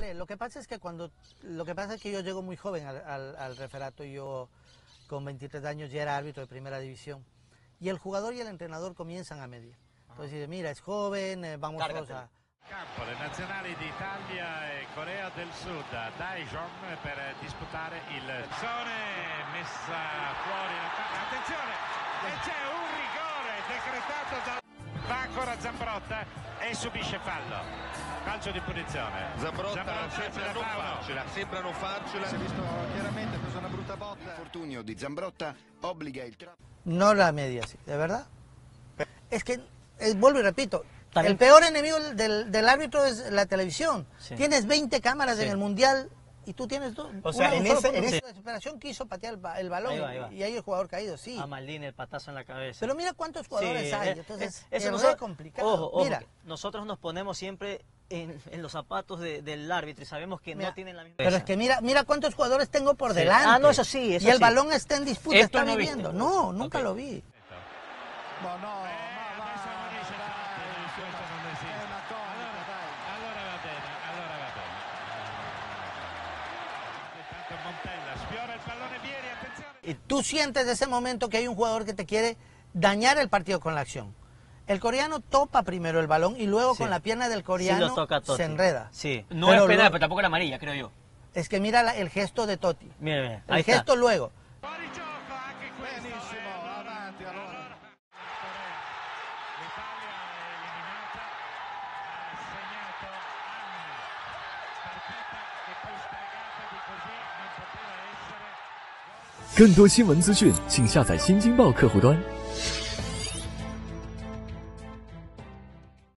Mire, lo que pasa es que yo llego muy joven al referato. Yo con 23 años ya era árbitro de primera división. Y el jugador y el entrenador comienzan a medir. Entonces dice, mira, es joven, vamos todos a... Campo le nazionali d'Italia e Corea del Sud, Daejeon per disputare il zone, messa fuori la palla, attenzione, e c'è un rigore decretato da... Va ancora Zambrotta e subisce fallo, calcio di punizione. Zambrotta sembra non farcela, si è visto chiaramente, ha preso una brutta botta. Il fortunio di Zambrotta obbliga il trap. No la media, sí, de verdad. Es que, vuelvo y repito, el peor enemigo del árbitro es la televisión. Sí. Tienes 20 cámaras en el Mundial y tú tienes dos. O sea, en esa desesperación quiso patear el balón y ahí el jugador caído, sí. A Maldini el patazo en la cabeza. Pero mira cuántos jugadores hay, entonces eso es complicado. Ojo, mira. Nosotros nos ponemos siempre en los zapatos del árbitro y sabemos que no tienen la misma... Pero es que mira cuántos jugadores tengo por delante. Ah, no, eso sí, eso y el sí. balón está en disputa, Esto está no viviendo. No, nunca lo vi. Y tú sientes de ese momento que hay un jugador que te quiere dañar el partido con la acción. El coreano topa primero el balón y luego con la pierna del coreano se enreda. Sí, no es penal, pero tampoco era amarilla, creo yo. Es que mira el gesto de Totti. Mira, el gesto luego. 更多新闻资讯，请下载新京报客户端。